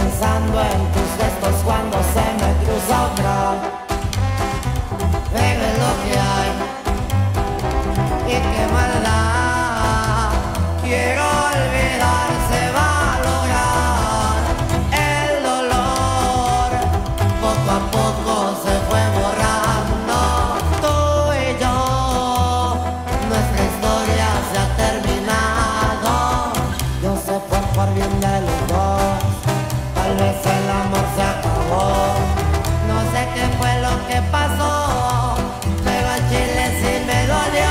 pensando en tus gestos cuando se me cruza otra. Pero es lo que hay y qué maldad. Quiero olvidar, se va a lograr. El dolor poco a poco se fue borrando. Tú y yo, nuestra historia se ha terminado. Yo sé por bien de los dos, tal vez el amor se acabó. No sé qué fue lo que pasó, pero al chile sí me dolió.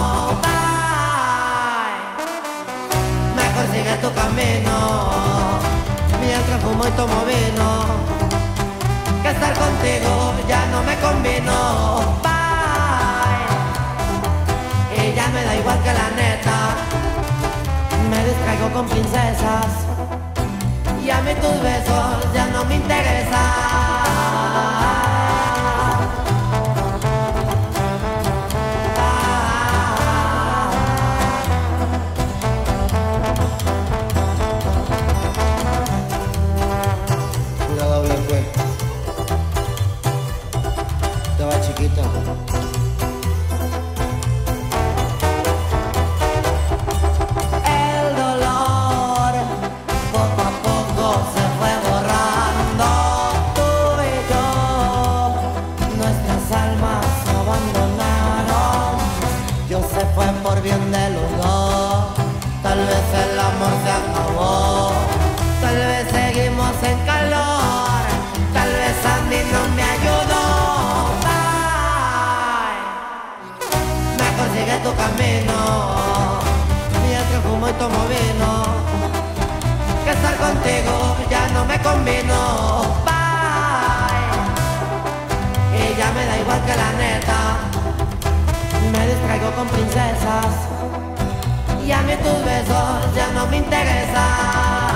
Bye. Mejor sigue tu camino, mientras fumo y tomo vino, que estar contigo ya no me convino. Bye. Y ya me da igual que la neta, me distraigo con princesas y a mí tus besos ya no me interesan. Una doble fue. Estaba chiquito. El dolor poco a poco se fue borrando. Tú y yo, nuestras almas se abandonaron. Yo se fue por bien de los dos. Tal vez el amor se acabó, tal vez seguimos en calor, tal vez a mí no me ayudó. Bye. Mejor sigue tu camino, mientras fumo y tomo vino, que estar contigo ya no me convino. Bye. Y ya me da igual que la neta, me distraigo con princesas y a mí tus besos ya no me interesan.